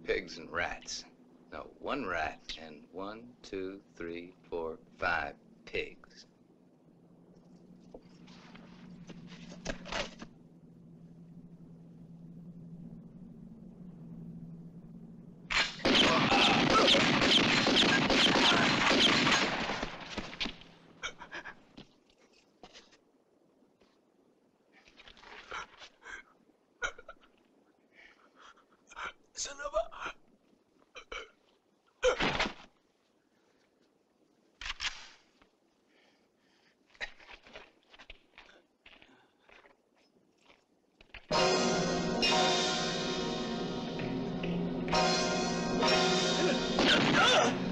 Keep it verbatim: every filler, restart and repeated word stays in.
pigs and rats. No, one rat and one, two, three, four, five pigs. Ah!